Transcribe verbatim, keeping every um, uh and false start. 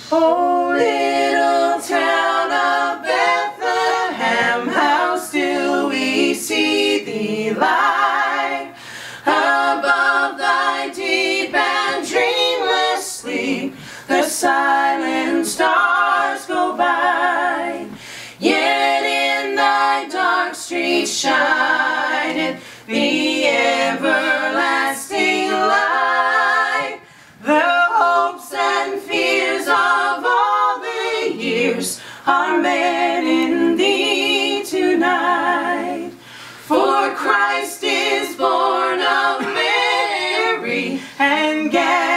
O little town of Bethlehem, how still we see thee lie above thy deep and dreamless sleep. The silent stars go by, yet in thy dark streets shineth the everlasting light. The hopes and fears of all the years are met in thee tonight. For Christ is born of Mary and gathered